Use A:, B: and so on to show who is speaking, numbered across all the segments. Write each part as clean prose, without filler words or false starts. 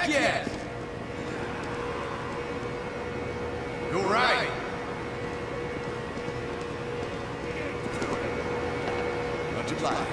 A: Heck yes! Go right! Much obliged.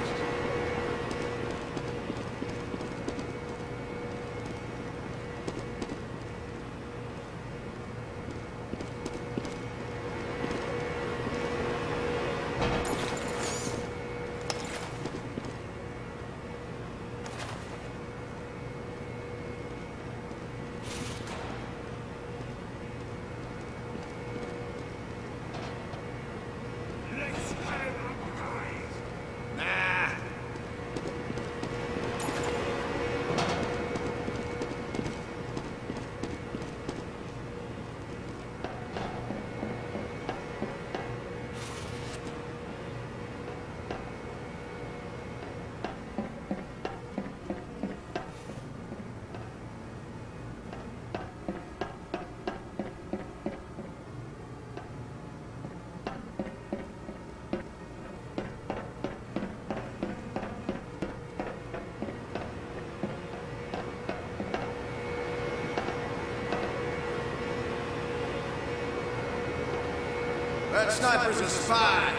A: That sniper's a spy.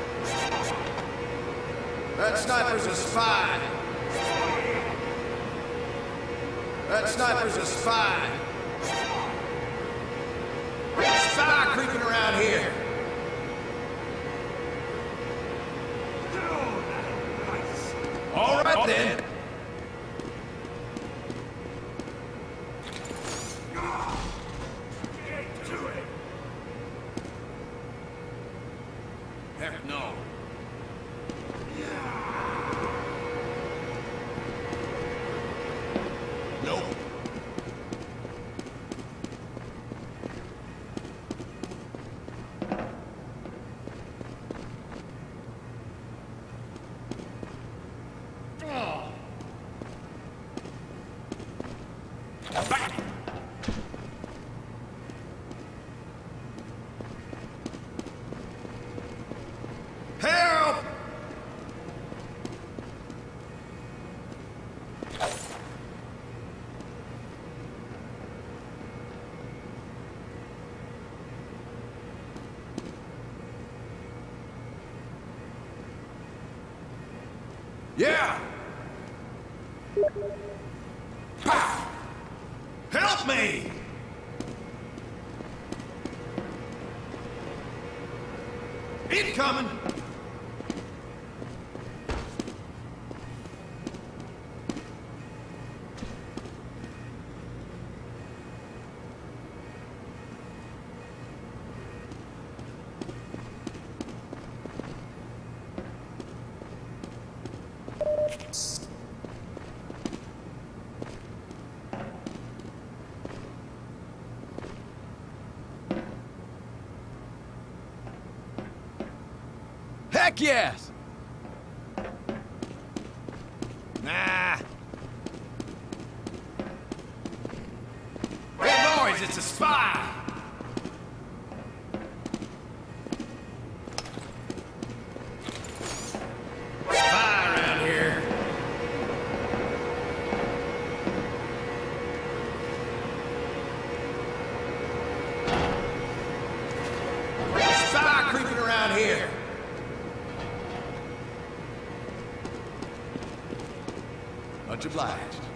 A: That sniper's a spy. That sniper's a spy. There's a spy creeping around here. All right then. Heck no. Nope. Back. Help! Yeah! Pow! Help me! Incoming! Heck yes! Nah. Hey boys, it's a spy! Spy around here. Spy creeping around here. Much obliged.